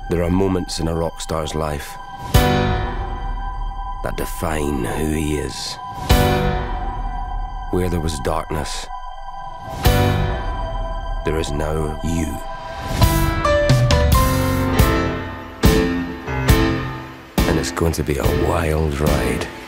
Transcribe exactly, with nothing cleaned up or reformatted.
There are moments in a rock star's life that define who he is. Where there was darkness, there is now you. And it's going to be a wild ride.